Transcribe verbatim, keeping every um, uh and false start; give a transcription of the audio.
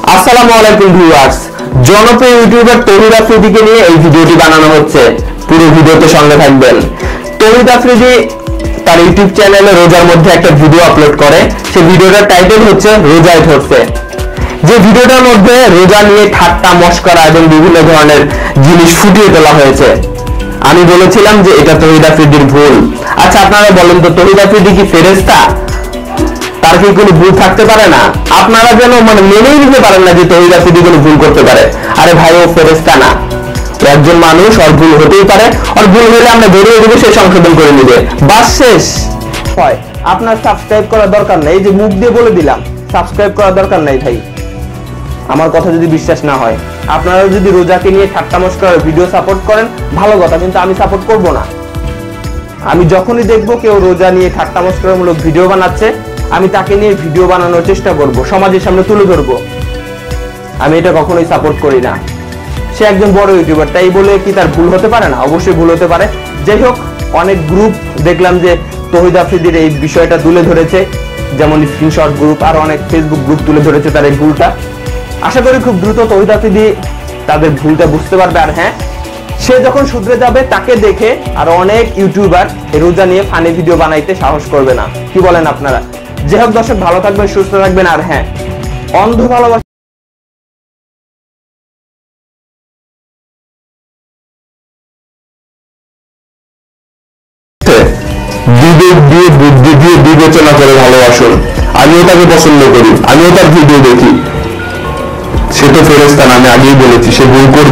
আসসালামু আলাইকুম ভিউয়ার্স, জনপ্রিয় ইউটিউবার তৌহিদ আফ্রিদিকে নিয়ে এই ভিডিওটি বানানো হচ্ছে। পুরো ভিডিওতে সঙ্গে থাকবেন। তৌহিদ আফ্রিদি তার ইউটিউব চ্যানেলে রোজার মধ্যে একটা ভিডিও আপলোড করে। সেই ভিডিওটার টাইটেল হচ্ছে রোজায় ধরছে। যে ভিডিওটার মধ্যে রোজা নিয়ে ঠাট্টা মশকরা এবং বিভিন্ন ধরনের জিনিস ফুটিয়ে তোলা হয়েছে। আমি বলেছিলাম যে এটা তৌহিদ আফ্রিদির ভুল। আচ্ছা, আপনারা বলেন তো, তৌহিদ আফ্রিদি কি ফেরেশতা? তার কি কোনো ভুল থাকতে পারে না? আপনারা যেন মানে মেনেই নিতে পারেন না যে তৌহিদ আফ্রিদি কোনো ভুল করতে পারে। আরে ভাই, ও ফেরেশতা না, একজন মানুষ, ওর ভুল হতেই পারে। ওর ভুল হলে আমরা ধরিয়ে দেবো, সে সংশোধন করে নেবে, বাস শেষ। হয় আপনার সাবস্ক্রাইব করার দরকার নেই, এই যে মুখ দিয়ে বলে দিলাম সাবস্ক্রাইব করার দরকার নাই ভাই। আমার কথা যদি বিশ্বাস না হয়, আপনারা যদি রোজাকে নিয়ে ঠাট্টা মশকরার ভিডিও সাপোর্ট করেন ভালো কথা, কিন্তু আমি সাপোর্ট করব না। আমি যখনই দেখবো কেউ রোজা নিয়ে ঠাট্টা মশকরামূলক ভিডিও বানাচ্ছে, আমি তাকে নিয়ে ভিডিও বানানোর চেষ্টা করব, সমাজের সামনে তুলে ধরবো। আমি এটা কখনোই সাপোর্ট করি না। সে একজন বড় ইউটিউবার, তাই বলে কি তার ভুল হতে পারে না? অবশ্যই ভুল হতে পারে। যাই হোক, অনেক গ্রুপ দেখলাম যে তৌহিদ আফ্রিদির এই বিষয়টা তুলে ধরেছে, যেমন স্ক্রিনশট গ্রুপ, আর অনেক ফেসবুক গ্রুপ তুলে ধরেছে তার এই ভুলটা। আশা করি খুব দ্রুত তৌহিদ আফ্রিদি তাদের ভুলটা বুঝতে পারবে। আর হ্যাঁ, সে যখন শুধরে যাবে তাকে দেখে আর অনেক ইউটিউবার রোজা নিয়ে ফানি ভিডিও বানাইতে সাহস করবে না। কি বলেন আপনারা? যাই হোক দর্শক, ভালো থাকবেন, সুস্থ থাকবেন। আর হ্যাঁ, অন্ধ ভালোবাসা বিবেক দিয়ে বুদ্ধি দিয়ে বিবেচনা করে ভালোবাসুন। আমিও তাকে পছন্দ করি, আমিও তার ভিডিও দেখি। সে তো ফেরেশতা না, আমি আগেই বলেছি, সে ভুল করবে।